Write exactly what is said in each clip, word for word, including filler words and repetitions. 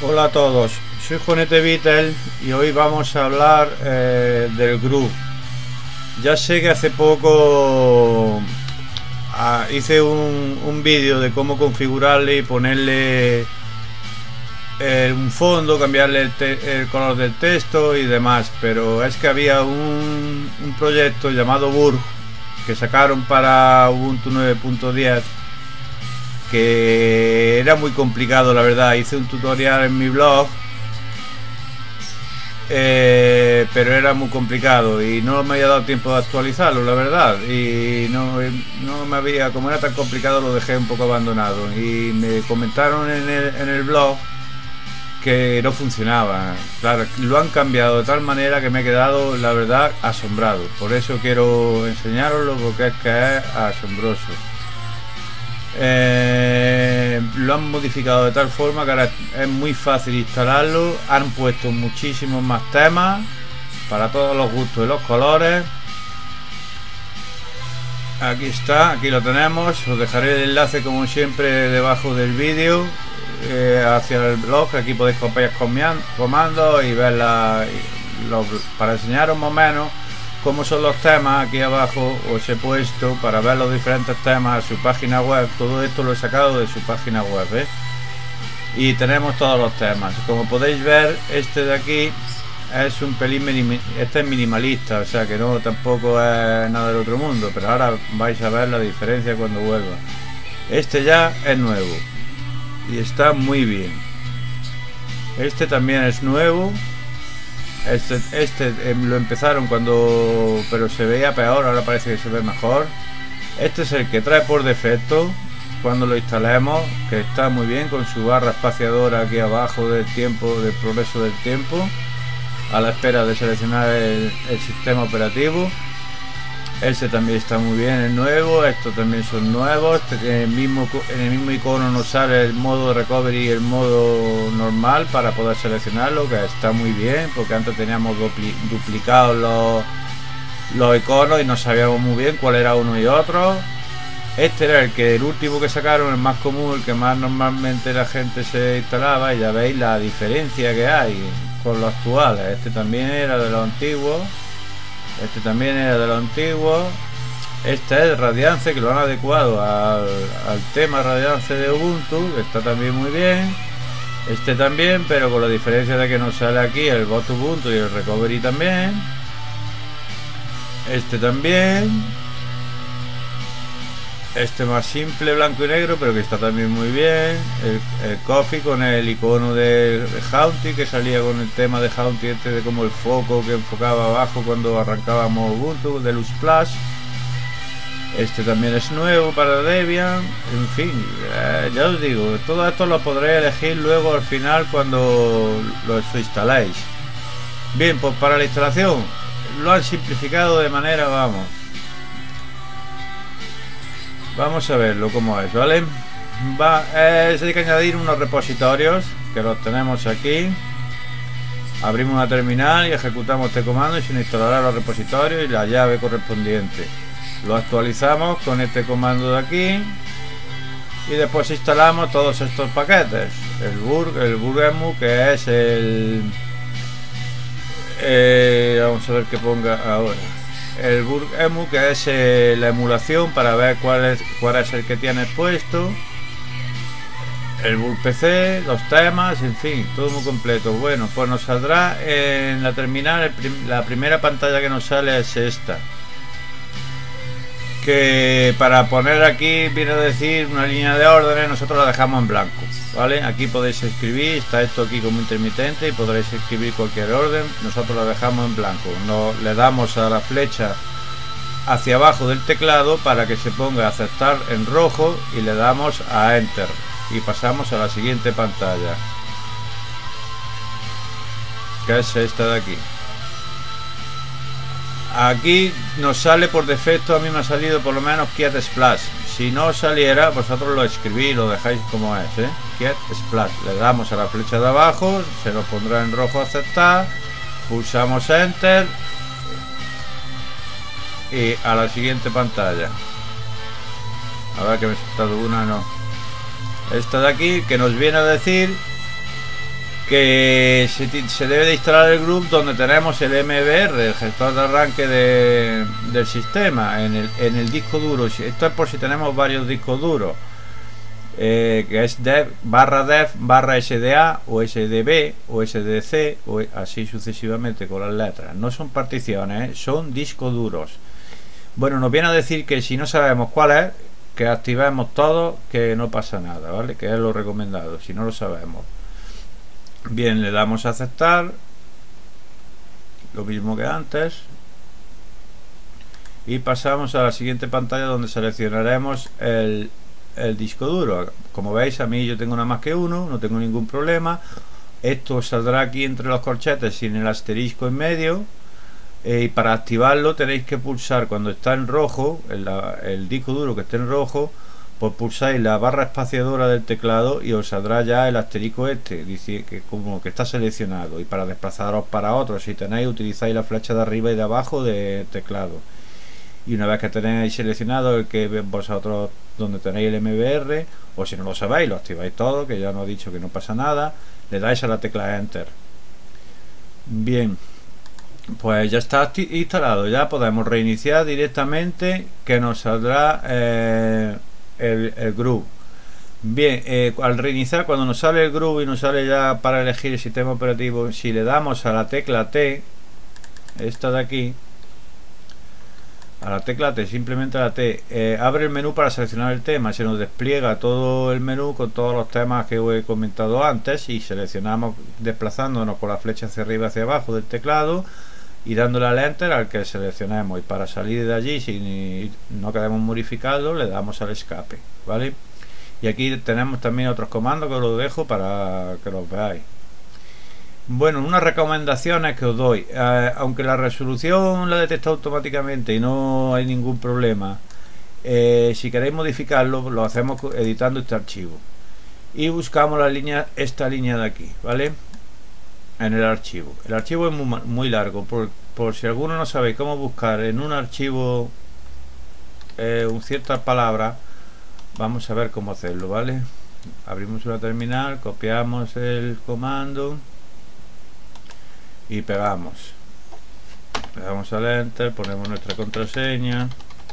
Hola a todos, soy Juanete Vittel y hoy vamos a hablar eh, del Groove. Ya sé que hace poco ah, hice un, un vídeo de cómo configurarle y ponerle eh, un fondo, cambiarle el, te el color del texto y demás, pero es que había un, un proyecto llamado Burg que sacaron para Ubuntu nueve punto diez que era muy complicado, la verdad. Hice un tutorial en mi blog, eh, pero era muy complicado y no me había dado tiempo de actualizarlo, la verdad. Y no, no me había, como era tan complicado, lo dejé un poco abandonado. Y me comentaron en el, en el blog que no funcionaba. Claro, lo han cambiado de tal manera que me he quedado, la verdad, asombrado. Por eso quiero enseñaroslo, porque es que es asombroso. Eh, lo han modificado de tal forma que ahora es muy fácil instalarlo. Han puesto muchísimos más temas para todos los gustos y los colores. Aquí está, aquí lo tenemos. Os dejaré el enlace como siempre debajo del vídeo eh, hacia el blog. Aquí podéis copiar comandos y ver la, los, para enseñaros más o menos cómo son los temas. Aquí abajo os he puesto para ver los diferentes temas, su página web. Todo esto lo he sacado de su página web, ¿eh? Y tenemos todos los temas. Como podéis ver, este de aquí es un pelín minim este es minimalista, o sea que no tampoco es nada del otro mundo, pero ahora vais a ver la diferencia cuando vuelva. Este ya es nuevo y está muy bien. Este también es nuevo. Este, este eh, lo empezaron cuando, pero se veía peor, ahora parece que se ve mejor. Este es el que trae por defecto cuando lo instalemos, que está muy bien con su barra espaciadora aquí abajo del tiempo, del progreso del tiempo, a la espera de seleccionar el, el sistema operativo. Este también está muy bien, el nuevo. Estos también son nuevos. En el mismo, en el mismo icono nos sale el modo recovery y el modo normal para poder seleccionarlo, que está muy bien, porque antes teníamos dupli, duplicados los, los iconos y no sabíamos muy bien cuál era uno y otro. Este era el que el último que sacaron, el más común, el que más normalmente la gente se instalaba, y ya veis la diferencia que hay con los actuales. Este también era de los antiguos. Este también era de lo antiguo. Este es Radiance, que lo han adecuado al, al tema Radiance de Ubuntu, que está también muy bien. Este también, pero con la diferencia de que nos sale aquí el bot Ubuntu y el recovery también. Este también. Este más simple, blanco y negro, pero que está también muy bien. El, el Coffee con el icono de, de Jaunty, que salía con el tema de Jaunty, este de como el foco que enfocaba abajo cuando arrancábamos Ubuntu, de Luz Plus. Este también es nuevo para Debian. En fin, eh, ya os digo, todo esto lo podréis elegir luego al final cuando lo instaláis. Bien, pues para la instalación lo han simplificado de manera, vamos. Vamos a verlo cómo es, ¿vale? Va, eh, hay que añadir unos repositorios que los tenemos aquí. Abrimos una terminal y ejecutamos este comando y se nos instalará los repositorios y la llave correspondiente. Lo actualizamos con este comando de aquí y después instalamos todos estos paquetes. El Burg, el Burgemu, que es el... Eh, vamos a ver qué ponga ahora. El Burgemu, que es eh, la emulación para ver cuál es, cuál es el que tienes puesto. El Burg P C, los temas, en fin, todo muy completo. Bueno, pues nos saldrá en la terminal, el prim la primera pantalla que nos sale es esta, que para poner aquí viene a decir una línea de órdenes. Nosotros la dejamos en blanco, ¿vale? Aquí podéis escribir, está esto aquí como intermitente y podréis escribir cualquier orden. Nosotros la dejamos en blanco. No, le damos a la flecha hacia abajo del teclado para que se ponga a aceptar en rojo y le damos a Enter y pasamos a la siguiente pantalla, que es esta de aquí. Aquí nos sale por defecto, a mí me ha salido por lo menos Quiet Splash. Si no saliera, vosotros lo escribís y lo dejáis como es, ¿eh? Quiet Splash. Le damos a la flecha de abajo, se nos pondrá en rojo aceptar, pulsamos Enter y a la siguiente pantalla. A ver que me he saltado una, no. Esta de aquí, que nos viene a decir que se, se debe de instalar el grupo donde tenemos el M B R, el gestor de arranque de, del sistema, en el, en el disco duro. Esto es por si tenemos varios discos duros, eh, que es dev barra dev barra sda o sdb o sdc o así sucesivamente con las letras. No son particiones, ¿eh? Son discos duros. Bueno, nos viene a decir que si no sabemos cuál es, que activemos todo, que no pasa nada, ¿vale? Que es lo recomendado si no lo sabemos. Bien, le damos a aceptar, lo mismo que antes, y pasamos a la siguiente pantalla donde seleccionaremos el, el disco duro. Como veis, a mí yo tengo nada más que uno, no tengo ningún problema. Esto saldrá aquí entre los corchetes sin el asterisco en medio, eh, y para activarlo tenéis que pulsar cuando está en rojo, el, el disco duro que esté en rojo, pues pulsáis la barra espaciadora del teclado y os saldrá ya el asterisco este, dice que como que está seleccionado. Y para desplazaros para otro, si tenéis, utilizáis la flecha de arriba y de abajo del teclado. Y una vez que tenéis seleccionado el que vosotros donde tenéis el M B R, o si no lo sabéis, lo activáis todo, que ya nos he dicho que no pasa nada, le dais a la tecla Enter. Bien, pues ya está instalado, ya podemos reiniciar directamente, que nos saldrá eh, El, el groove. Bien, eh, al reiniciar, cuando nos sale el groove y nos sale ya para elegir el sistema operativo, si le damos a la tecla T, esta de aquí, a la tecla T, simplemente a la T, eh, abre el menú para seleccionar el tema, se nos despliega todo el menú con todos los temas que os he comentado antes, y seleccionamos desplazándonos con la flecha hacia arriba y hacia abajo del teclado y dándole al Enter al que seleccionemos. Y para salir de allí, si no queremos modificarlo, le damos al escape, ¿vale? Y aquí tenemos también otros comandos que os los dejo para que los veáis. Bueno, unas recomendaciones que os doy, eh, aunque la resolución la detecta automáticamente y no hay ningún problema, eh, si queréis modificarlo, lo hacemos editando este archivo y buscamos la línea, esta línea de aquí, ¿vale? En el archivo. El archivo es muy, muy largo, por, por si alguno no sabe cómo buscar en un archivo eh, un ciertas palabras, vamos a ver cómo hacerlo, ¿vale? Abrimos una terminal, copiamos el comando y pegamos. Pegamos al Enter, ponemos nuestra contraseña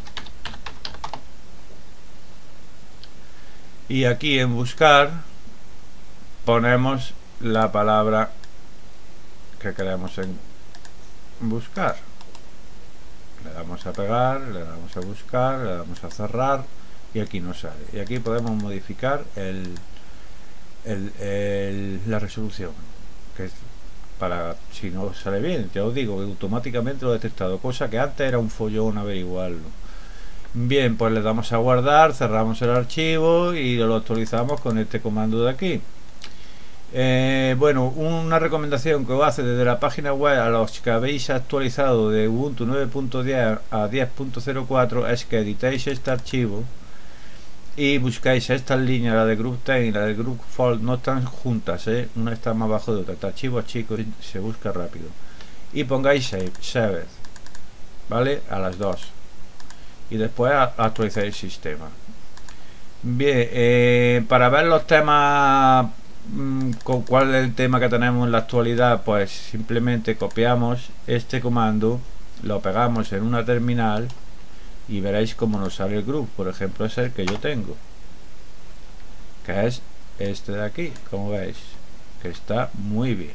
y aquí en buscar ponemos la palabra que queremos en buscar, le damos a pegar, le damos a buscar, le damos a cerrar y aquí nos sale. Y aquí podemos modificar el, el, el, la resolución, que es para si no sale bien, ya os digo que automáticamente lo he detectado, cosa que antes era un follón averiguarlo. Bien, pues le damos a guardar, cerramos el archivo y lo actualizamos con este comando de aquí. Eh, bueno, una recomendación que os hace desde la página web a los que habéis actualizado de Ubuntu nueve punto diez a diez punto cero cuatro es que editéis este archivo y buscáis estas líneas, la de Group ten y la de Group Fold, no están juntas, ¿eh? Una está más abajo de otra, este archivo chico se busca rápido, y pongáis save, save, ¿vale? A las dos y después actualizáis el sistema. Bien, eh, para ver los temas, con cuál es el tema que tenemos en la actualidad, pues simplemente copiamos este comando, lo pegamos en una terminal y veréis cómo nos sale el grupo. Por ejemplo, es el que yo tengo, que es este de aquí, como veis, que está muy bien,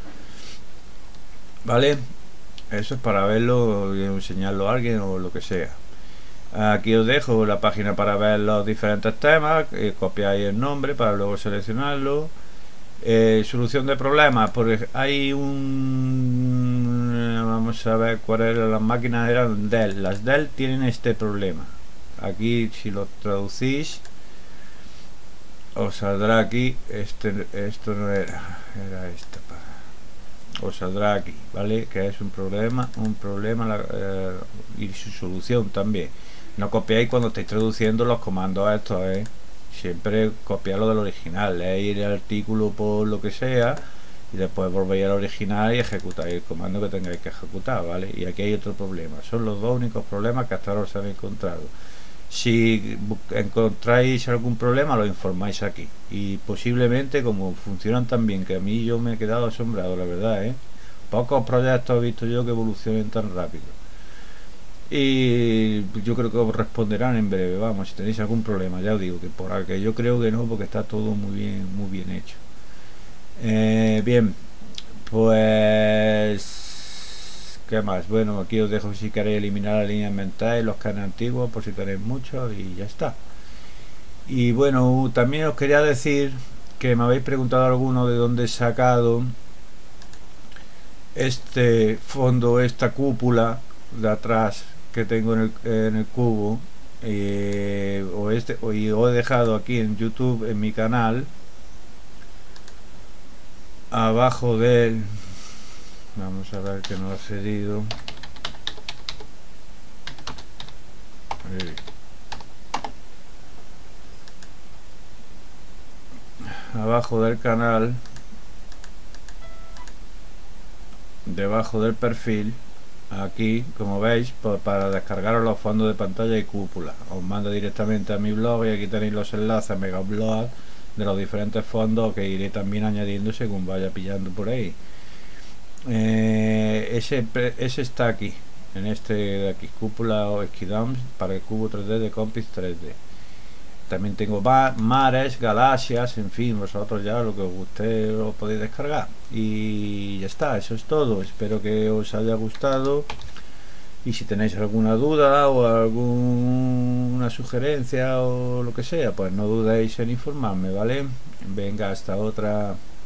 ¿vale? Eso es para verlo y enseñarlo a alguien o lo que sea. Aquí os dejo la página para ver los diferentes temas, eh, copiáis el nombre para luego seleccionarlo. Eh, solución de problemas, porque hay un, vamos a ver cuál era, las máquinas eran Dell, las Dell tienen este problema. Aquí si lo traducís os saldrá aquí, este, esto no era, era esta, os saldrá aquí, ¿vale? Que es un problema, un problema la, eh, y su solución también. No copiáis cuando estáis traduciendo los comandos estos, ¿eh? Siempre copiarlo del original, leéis el artículo por lo que sea y después volvéis al original y ejecutáis el comando que tengáis que ejecutar, ¿vale? Y aquí hay otro problema, son los dos únicos problemas que hasta ahora se han encontrado. Si encontráis algún problema lo informáis aquí, y posiblemente, como funcionan tan bien, que a mí yo me he quedado asombrado, la verdad, ¿eh? Pocos proyectos he visto yo que evolucionen tan rápido, y yo creo que os responderán en breve. Vamos, si tenéis algún problema, ya os digo que por que yo creo que no, porque está todo muy bien, muy bien hecho. Eh, bien, pues ¿qué más? Bueno, aquí os dejo si queréis eliminar la línea mental y los canales antiguos, por si tenéis muchos, y ya está. Y bueno, también os quería decir que me habéis preguntado alguno de dónde he sacado este fondo, esta cúpula de atrás que tengo en el, en el cubo, eh, o este, o, y os he dejado aquí en YouTube, en mi canal, abajo del, vamos a ver que no ha cedido, eh, abajo del canal, debajo del perfil, aquí como veis, pues para descargaros los fondos de pantalla y cúpula os mando directamente a mi blog, y aquí tenéis los enlaces a Megablog de los diferentes fondos que iré también añadiendo según vaya pillando por ahí. Eh, ese, ese está aquí, en este de aquí, cúpula o esquidams para el cubo tres D de Compiz tres D. También tengo mares, galaxias, en fin, vosotros ya lo que os guste lo podéis descargar. Y ya está, eso es todo. Espero que os haya gustado. Y si tenéis alguna duda o alguna sugerencia o lo que sea, pues no dudéis en informarme, ¿vale? Venga, hasta otra.